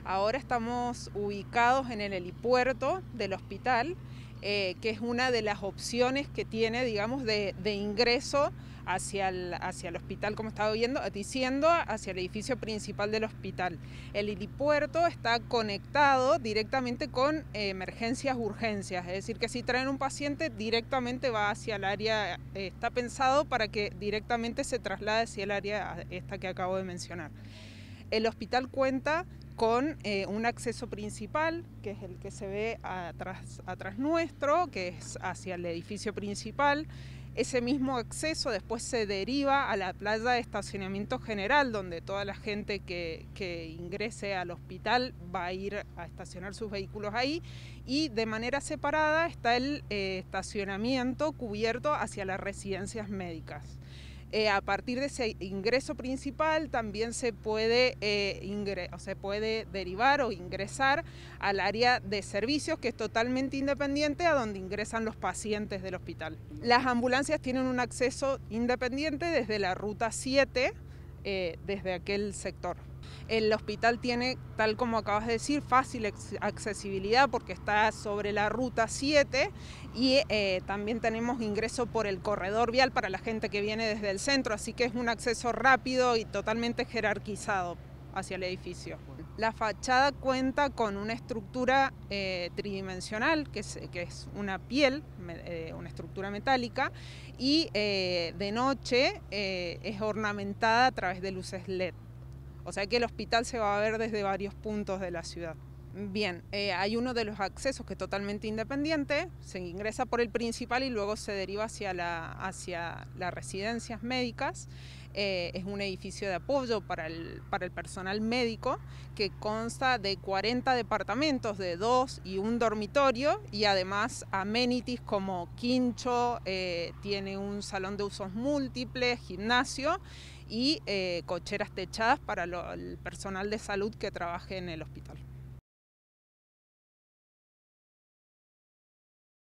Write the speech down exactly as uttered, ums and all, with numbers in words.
Ahora estamos ubicados en el helipuerto del hospital, eh, que es una de las opciones que tiene, digamos, de, de ingreso hacia el, hacia el hospital, como estaba viendo, diciendo, hacia el edificio principal del hospital. El helipuerto está conectado directamente con eh, emergencias, urgencias, es decir, que si traen un paciente directamente va hacia el área, eh, está pensado para que directamente se traslade hacia el área esta que acabo de mencionar. El hospital cuenta con eh, un acceso principal, que es el que se ve atrás, atrás nuestro, que es hacia el edificio principal. Ese mismo acceso después se deriva a la playa de estacionamiento general, donde toda la gente que, que ingrese al hospital va a ir a estacionar sus vehículos ahí, y de manera separada está el eh, estacionamiento cubierto hacia las residencias médicas. Eh, a partir de ese ingreso principal también se puede, eh, ingre o se puede derivar o ingresar al área de servicios, que es totalmente independiente, a donde ingresan los pacientes del hospital. Las ambulancias tienen un acceso independiente desde la ruta siete, eh, desde aquel sector. El hospital tiene, tal como acabas de decir, fácil accesibilidad porque está sobre la ruta siete, y eh, también tenemos ingreso por el corredor vial para la gente que viene desde el centro, así que es un acceso rápido y totalmente jerarquizado hacia el edificio. La fachada cuenta con una estructura eh, tridimensional, que es, que es una piel, eh, una estructura metálica, y eh, de noche eh, es ornamentada a través de luces L E D. O sea que el hospital se va a ver desde varios puntos de la ciudad. Bien, eh, hay uno de los accesos que es totalmente independiente, se ingresa por el principal y luego se deriva hacia, la, hacia las residencias médicas. Eh, es un edificio de apoyo para el, para el personal médico, que consta de cuarenta departamentos, de dos y un dormitorio, y además amenities como quincho, eh, tiene un salón de usos múltiples, gimnasio y eh, cocheras techadas para lo, el personal de salud que trabaje en el hospital.